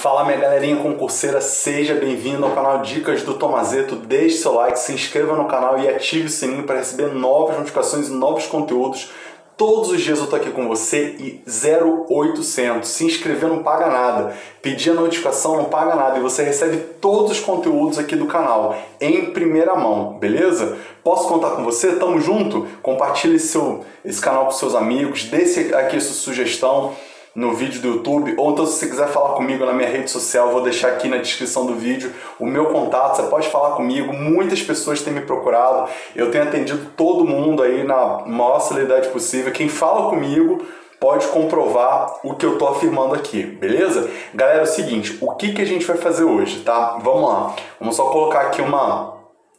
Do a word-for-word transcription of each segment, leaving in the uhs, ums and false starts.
Fala minha galerinha concurseira, seja bem-vindo ao canal Dicas do Tomazetto. Deixe seu like, se inscreva no canal e ative o sininho para receber novas notificações e novos conteúdos. Todos os dias eu tô aqui com você e zero oitocentos. Se inscrever não paga nada, pedir a notificação não paga nada e você recebe todos os conteúdos aqui do canal em primeira mão, beleza? Posso contar com você? Tamo junto? Compartilhe seu, esse canal com seus amigos, deixe aqui sua sugestão no vídeo do YouTube, ou então se você quiser falar comigo na minha rede social, eu vou deixar aqui na descrição do vídeo o meu contato, você pode falar comigo. Muitas pessoas têm me procurado, eu tenho atendido todo mundo aí na maior celeridade possível. Quem fala comigo pode comprovar o que eu tô afirmando aqui, beleza? Galera, é o seguinte, o que, que a gente vai fazer hoje, tá? Vamos lá, vamos só colocar aqui uma,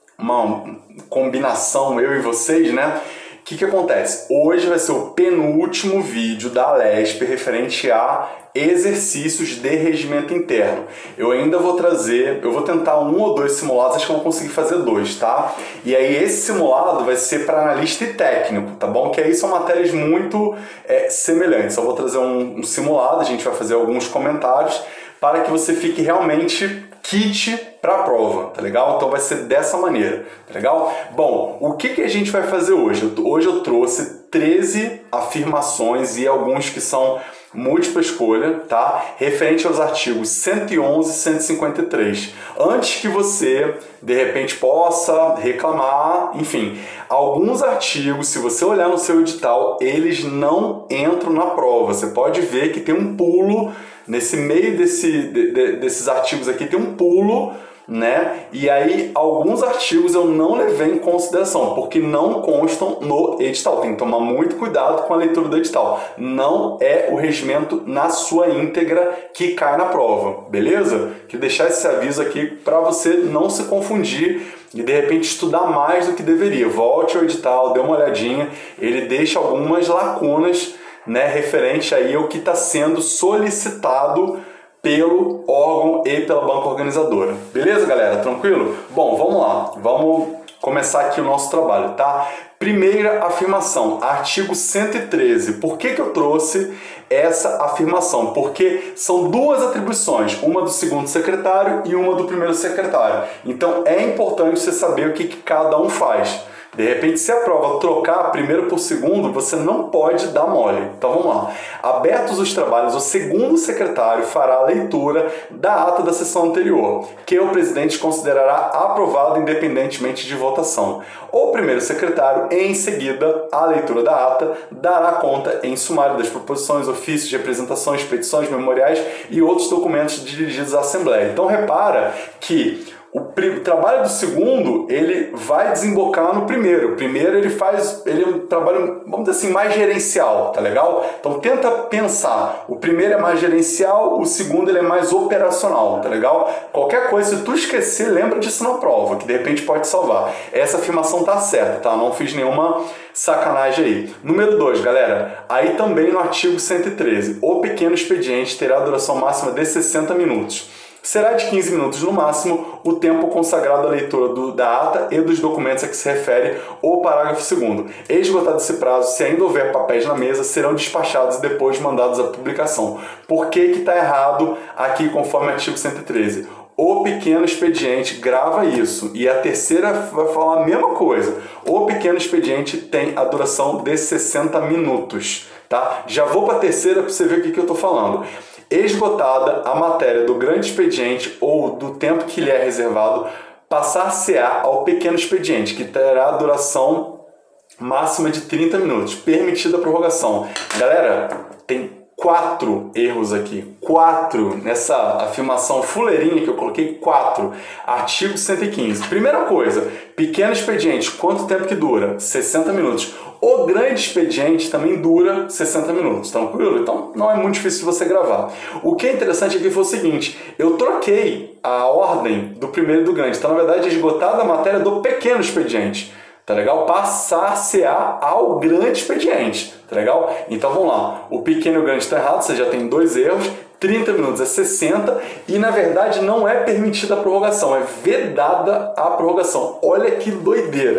uma combinação, eu e vocês, né? O que, que acontece? Hoje vai ser o penúltimo vídeo da Lespe referente a exercícios de regimento interno. Eu ainda vou trazer, eu vou tentar um ou dois simulados, acho que eu vou conseguir fazer dois, tá? E aí esse simulado vai ser para analista e técnico, tá bom? Que aí são matérias muito é, semelhantes. Eu vou trazer um, um simulado, a gente vai fazer alguns comentários para que você fique realmente kit para a prova, tá legal? Então vai ser dessa maneira, tá legal? Bom, o que, que a gente vai fazer hoje? Hoje eu trouxe treze afirmações e alguns que são múltipla escolha, tá? Referente aos artigos cento e onze e cento e cinquenta e três. Antes que você, de repente, possa reclamar, enfim, alguns artigos, se você olhar no seu edital, eles não entram na prova. Você pode ver que tem um pulo nesse meio desse, de, de, desses artigos aqui, tem um pulo, né? E aí alguns artigos eu não levei em consideração porque não constam no edital. Tem que tomar muito cuidado com a leitura do edital. Não é o regimento na sua íntegra que cai na prova, beleza? Quero deixar esse aviso aqui para você não se confundir e de repente estudar mais do que deveria. Volte ao edital, dê uma olhadinha, ele deixa algumas lacunas, né, referente aí ao que está sendo solicitado pelo órgão e pela banca organizadora. Beleza, galera? Tranquilo? Bom, vamos lá. Vamos começar aqui o nosso trabalho, tá? Primeira afirmação, artigo cento e treze. Por que que eu trouxe essa afirmação? Porque são duas atribuições, uma do segundo secretário e uma do primeiro secretário. Então é importante você saber o que que cada um faz. De repente, se a prova trocar primeiro por segundo, você não pode dar mole. Então vamos lá. Abertos os trabalhos, o segundo secretário fará a leitura da ata da sessão anterior, que o presidente considerará aprovado independentemente de votação. O primeiro secretário, em seguida, a leitura da ata, dará conta em sumário das proposições, ofícios, representações, petições, memoriais e outros documentos dirigidos à Assembleia. Então repara que o trabalho do segundo, ele vai desembocar no primeiro. O primeiro, ele faz, ele é um trabalho, vamos dizer assim, mais gerencial, tá legal? Então tenta pensar, o primeiro é mais gerencial, o segundo ele é mais operacional, tá legal? Qualquer coisa, se tu esquecer, lembra disso na prova, que de repente pode salvar. Essa afirmação tá certa, tá? Não fiz nenhuma sacanagem aí. Número dois, galera, aí também no artigo cento e treze, o pequeno expediente terá duração máxima de sessenta minutos. Será de quinze minutos no máximo o tempo consagrado à leitura do, da ata e dos documentos a que se refere o parágrafo segundo. Esgotado esse prazo, se ainda houver papéis na mesa, serão despachados e depois mandados à publicação. Por que que está errado aqui conforme o artigo cento e treze? O pequeno expediente, grava isso. E a terceira vai falar a mesma coisa. O pequeno expediente tem a duração de sessenta minutos. Tá? Já vou para a terceira para você ver o que, que eu estou falando. Esgotada a matéria do grande expediente ou do tempo que lhe é reservado, passar-se-á ao pequeno expediente, que terá duração máxima de trinta minutos, permitida a prorrogação. Galera, tem quatro erros aqui, quatro nessa afirmação fuleirinha que eu coloquei, quatro. Artigo cento e quinze. Primeira coisa, pequeno expediente, quanto tempo que dura? sessenta minutos. O grande expediente também dura sessenta minutos, tranquilo? Então não é muito difícil de você gravar. O que é interessante aqui foi o seguinte, eu troquei a ordem do primeiro e do grande, então na verdade esgotada a matéria do pequeno expediente. Tá legal? Passar-se-á ao grande expediente, tá legal? Então vamos lá, o pequeno e o grande está errado, você já tem dois erros, trinta minutos é sessenta e na verdade não é permitida a prorrogação, é vedada a prorrogação. Olha que doideira,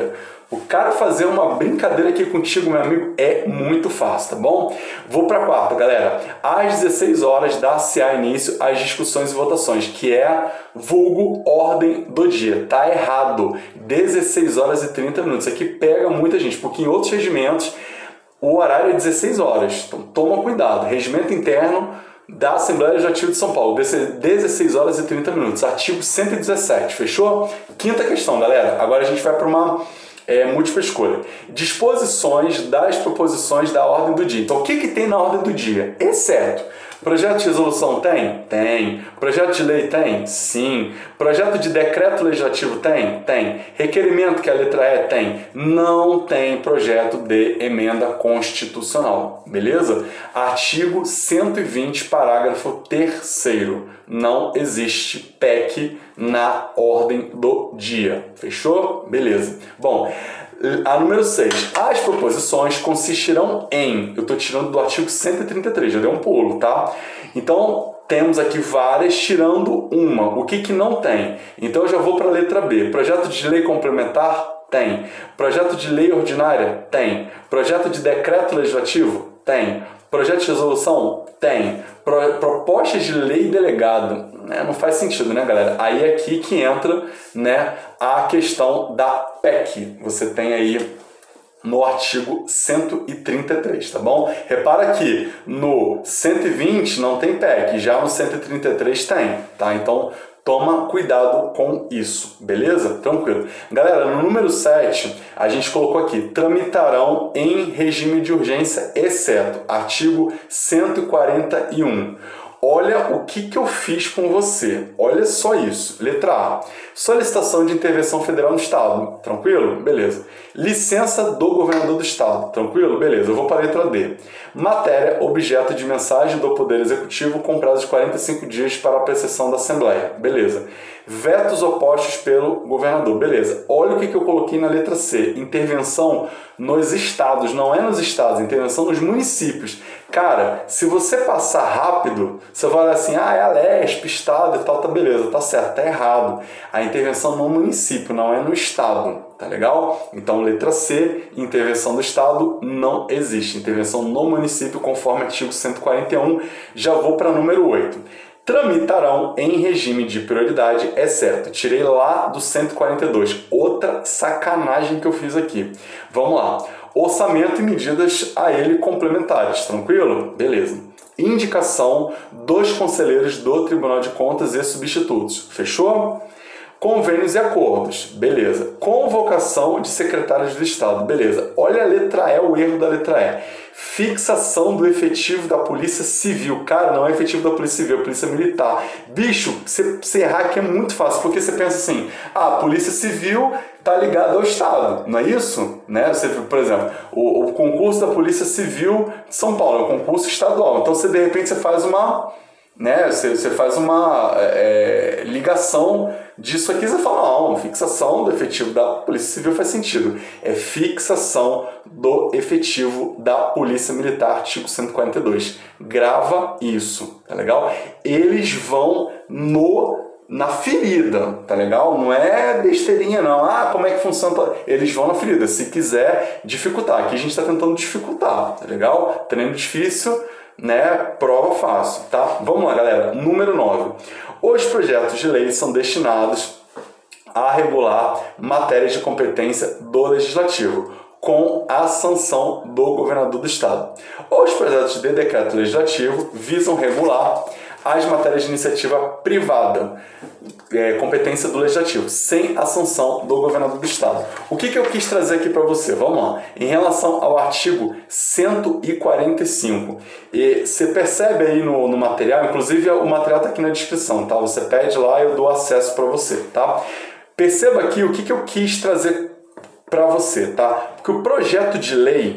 O cara fazer uma brincadeira aqui contigo, meu amigo, é muito fácil, tá bom? Vou para a quarta, galera. Às dezesseis horas dá-se-á início às discussões e votações, que é vulgo ordem do dia. Tá errado. dezesseis horas e trinta minutos. Aqui pega muita gente, porque em outros regimentos o horário é dezesseis horas. Então toma cuidado. Regimento interno da Assembleia Legislativa de São Paulo, dezesseis horas e trinta minutos. Artigo cento e dezessete, fechou? Quinta questão, galera. Agora a gente vai para uma É, múltipla escolha. Disposições das proposições da ordem do dia. Então, o que, que tem na ordem do dia? Exceto. Projeto de resolução tem? Tem. Projeto de lei tem? Sim. Projeto de decreto legislativo tem? Tem. Requerimento, que é a letra E, tem? Não tem projeto de emenda constitucional. Beleza? Artigo cento e vinte, parágrafo terceiro. Não existe P E C na ordem do dia. Fechou? Beleza. Bom, a número seis. As proposições consistirão em... Eu estou tirando do artigo cento e trinta e três, já deu um pulo, tá? Então, temos aqui várias, tirando uma. O que, que não tem? Então, eu já vou para a letra B. Projeto de lei complementar? Tem. Projeto de lei ordinária? Tem. Projeto de decreto legislativo? Tem. Projeto de resolução? Tem. Pro, propostas de lei delegado? Né? Não faz sentido, né, galera? Aí é aqui que entra, né, a questão da P E C. Você tem aí no artigo cento e trinta e três, tá bom? Repara que no cento e vinte não tem P E C, já no cento e trinta e três tem, tá? Então, toma cuidado com isso, beleza? Tranquilo. Galera, no número sete, a gente colocou aqui, tramitarão em regime de urgência, exceto artigo cento e quarenta e um. Olha o que, que eu fiz com você. Olha só isso. Letra A. Solicitação de intervenção federal no Estado. Tranquilo? Beleza. Licença do governador do Estado. Tranquilo? Beleza. Eu vou para a letra D. Matéria objeto de mensagem do Poder Executivo com prazo de quarenta e cinco dias para a apreciação da Assembleia. Beleza. Vetos opostos pelo governador. Beleza. Olha o que, que eu coloquei na letra C. Intervenção nos estados. Não é nos estados. Intervenção nos municípios. Cara, se você passar rápido, você vai olhar assim, ah, é a Lesp, estado e tal, tá beleza, tá certo, tá errado. A intervenção no município, não é no estado, tá legal? Então, letra C, intervenção do estado não existe. Intervenção no município, conforme artigo cento e quarenta e um. Já vou para número oito. Tramitarão em regime de prioridade, exceto. Tirei lá do cento e quarenta e dois. Outra sacanagem que eu fiz aqui. Vamos lá. Orçamento e medidas a ele complementares. Tranquilo? Beleza. Indicação dos conselheiros do Tribunal de Contas e substitutos. Fechou? Convênios e acordos. Beleza. Convocação de secretários do Estado. Beleza. Olha a letra E, o erro da letra E. Fixação do efetivo da Polícia Civil. Cara, não é efetivo da Polícia Civil, é Polícia Militar. Bicho, você, você errar aqui é muito fácil, porque você pensa assim, ah, a Polícia Civil tá ligada ao Estado, não é isso? Né? Você, por exemplo, o, o concurso da Polícia Civil de São Paulo é um concurso estadual. Então, você, de repente, você faz uma... Né? Você, você faz uma é, ligação disso aqui, você fala, não, fixação do efetivo da Polícia Civil faz sentido. É fixação do efetivo da Polícia Militar, artigo cento e quarenta e dois. Grava isso, tá legal? Eles vão no... na ferida, tá legal? Não é besteirinha não, ah, como é que funciona? Eles vão na ferida, se quiser dificultar. Aqui a gente está tentando dificultar, tá legal? Treino difícil, né? Prova fácil, tá? Vamos lá, galera. Número nove. Os projetos de lei são destinados a regular matérias de competência do Legislativo, com a sanção do governador do Estado. Os projetos de decreto legislativo visam regular as matérias de iniciativa privada, é, competência do Legislativo, sem a sanção do governador do Estado. O que, que eu quis trazer aqui para você? Vamos lá. Em relação ao artigo cento e quarenta e cinco, e você percebe aí no, no material, inclusive o material está aqui na descrição, tá? Você pede lá e eu dou acesso para você, tá? Perceba aqui o que, que eu quis trazer para você, tá? Porque o projeto de lei,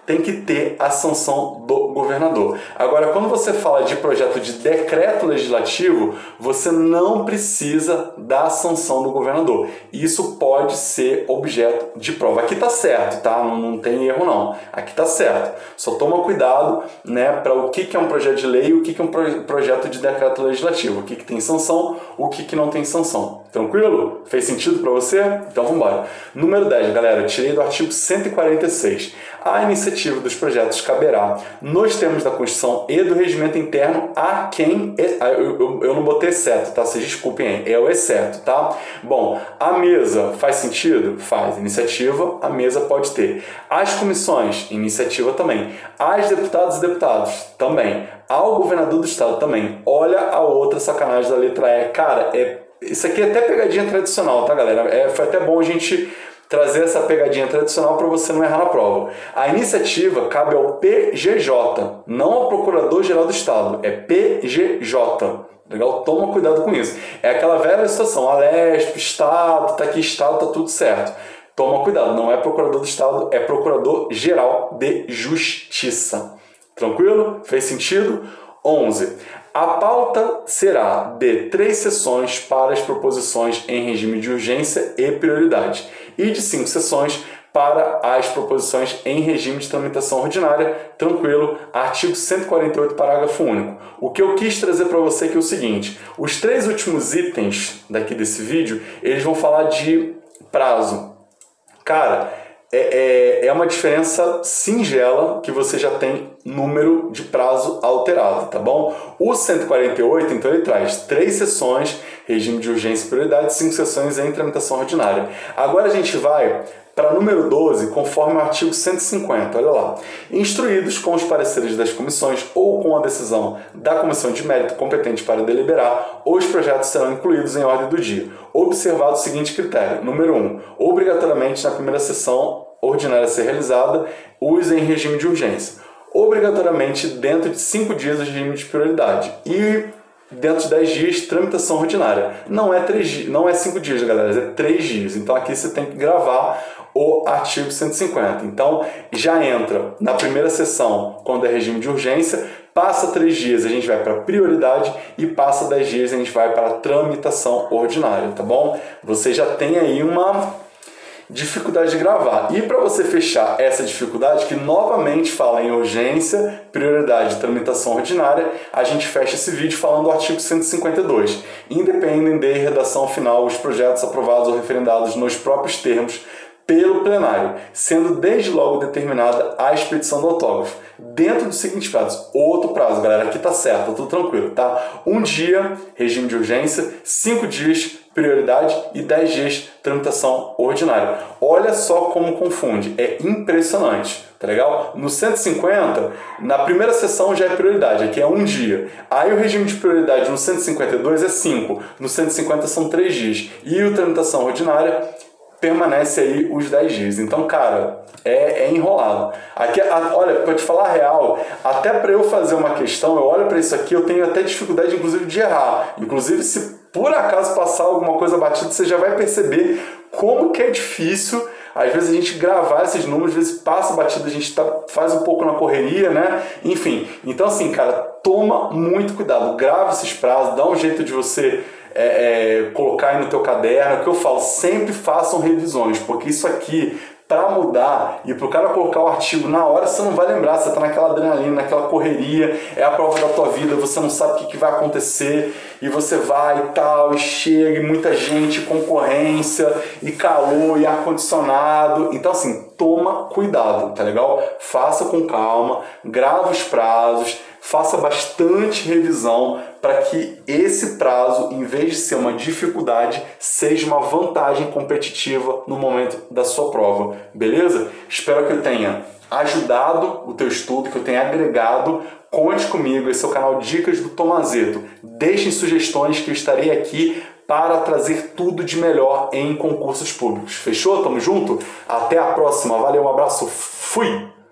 tem que ter a sanção do governador. Agora, quando você fala de projeto de decreto legislativo, você não precisa da sanção do governador. Isso pode ser objeto de prova. Aqui tá certo, tá? Não, não tem erro não. Aqui tá certo. Só toma cuidado, né, para o que, que é um projeto de lei e o que, que é um pro- projeto de decreto legislativo. O que, que tem sanção, o que, que não tem sanção. Tranquilo? Fez sentido para você? Então vamos embora. Número dez, galera. Eu tirei do artigo cento e quarenta e seis. A iniciativa dos projetos caberá, nos termos da Constituição e do regimento interno, a quem... Eu, eu, eu não botei exceto, tá? Vocês desculpem aí. É o exceto, tá? Bom, a mesa faz sentido? Faz. Iniciativa, a mesa pode ter. As comissões, iniciativa também. As deputadas e deputados, também. Ao governador do estado, também. Olha a outra sacanagem da letra E. Cara, é, isso aqui é até pegadinha tradicional, tá, galera? É, foi até bom a gente trazer essa pegadinha tradicional para você não errar na prova. A iniciativa cabe ao P G J, não ao Procurador-Geral do Estado. É P G J. Legal? Toma cuidado com isso. É aquela velha situação. Alesp, Estado, tá aqui Estado, tá tudo certo. Toma cuidado. Não é Procurador do Estado, é Procurador-Geral de Justiça. Tranquilo? Fez sentido? onze. A pauta será de três sessões para as proposições em regime de urgência e prioridade e de cinco sessões para as proposições em regime de tramitação ordinária. Tranquilo? Artigo cento e quarenta e oito, parágrafo único. O que eu quis trazer para você aqui é o seguinte: os três últimos itens daqui desse vídeo, eles vão falar de prazo. Cara, É, é, é uma diferença singela que você já tem número de prazo alterado, tá bom? O cento e quarenta e oito, então, ele traz três sessões, regime de urgência e prioridade, cinco sessões em tramitação ordinária. Agora a gente vai para número doze, conforme o artigo cento e cinquenta, olha lá. Instruídos com os pareceres das comissões ou com a decisão da comissão de mérito competente para deliberar, os projetos serão incluídos em ordem do dia, observado o seguinte critério. Número um, obrigatoriamente na primeira sessão ordinária a ser realizada, os em regime de urgência. Obrigatoriamente dentro de cinco dias o regime de prioridade. E dentro de dez dias, tramitação ordinária. Não é três, não é cinco dias, galera, é três dias. Então aqui você tem que gravar o artigo cento e cinquenta. Então já entra na primeira sessão quando é regime de urgência, passa três dias a gente vai para prioridade e passa dez dias a gente vai para tramitação ordinária, tá bom? Você já tem aí uma dificuldade de gravar. E para você fechar essa dificuldade, que novamente fala em urgência, prioridade e tramitação ordinária, a gente fecha esse vídeo falando do artigo cento e cinquenta e dois. Independem de redação final os projetos aprovados ou referendados nos próprios termos pelo plenário, sendo desde logo determinada a expedição do autógrafo, dentro dos seguintes prazos. Outro prazo, galera, aqui tá certo, tá tudo tranquilo, tá? Um dia, regime de urgência, cinco dias, prioridade e dez dias, tramitação ordinária. Olha só como confunde, é impressionante, tá legal? No cento e cinquenta, na primeira sessão já é prioridade, aqui é um dia. Aí o regime de prioridade no cento e cinquenta e dois é cinco, no cento e cinquenta são três dias. E o tramitação ordinária permanece aí os dez dias. Então, cara, é, é enrolado. Aqui, a, olha, para te falar a real, até para eu fazer uma questão, eu olho para isso aqui, eu tenho até dificuldade, inclusive, de errar. Inclusive, se por acaso passar alguma coisa batida, você já vai perceber como que é difícil. Às vezes a gente gravar esses números, às vezes passa batida, a gente tá, faz um pouco na correria, né? Enfim, então assim, cara, toma muito cuidado. Grava esses prazos, dá um jeito de você É, é, colocar aí no teu caderno. O que eu falo, sempre façam revisões, porque isso aqui, para mudar e para o cara colocar o artigo na hora, você não vai lembrar, você está naquela adrenalina, naquela correria, é a prova da tua vida, você não sabe o que, que vai acontecer, e você vai e tal, e chega, e muita gente, concorrência, e calor, e ar-condicionado. Então assim, toma cuidado, tá legal? Faça com calma, grava os prazos, faça bastante revisão para que esse prazo, em vez de ser uma dificuldade, seja uma vantagem competitiva no momento da sua prova, beleza? Espero que eu tenha ajudado o teu estudo, que eu tenha agregado. Conte comigo, esse é o canal Dicas do Tomazetto. Deixem sugestões que eu estarei aqui para trazer tudo de melhor em concursos públicos. Fechou? Tamo junto? Até a próxima. Valeu, um abraço. Fui!